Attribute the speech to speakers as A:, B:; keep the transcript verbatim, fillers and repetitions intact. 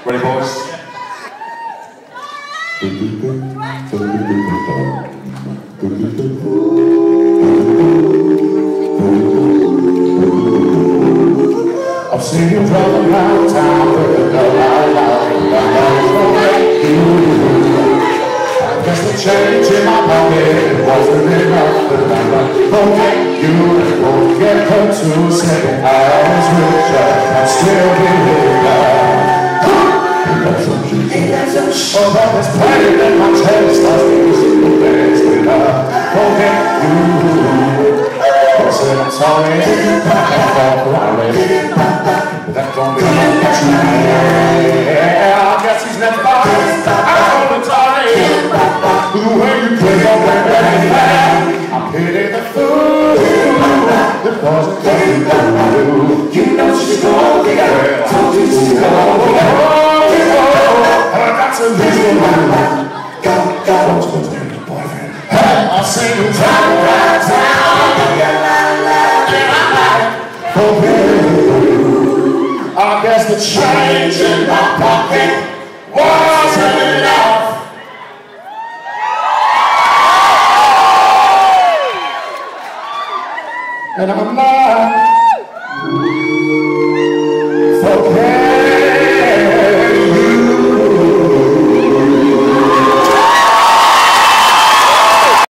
A: Ready, boys? I've seen you drive around town with a girl I love, and I know what you do. I guess the change in my pocket wasn't enough, but I'm not forget you, forget her to say I was richer, I'd still be with her. Although it's pain in my chest, I still dance with her. Forget you. I said I'm sorry, and fall around it. That don't mean I'm not yeah, I guess he's never out all the time. The way you play your baby, I pity the fool that wasn't coming down you. You know she's gonna be out. Told you she's gonna be out. I got to leave you alone. Go, go, go, boyfriend. Hey, I'll see you down right town. I guess the change in my pocket wasn't enough. And I'm not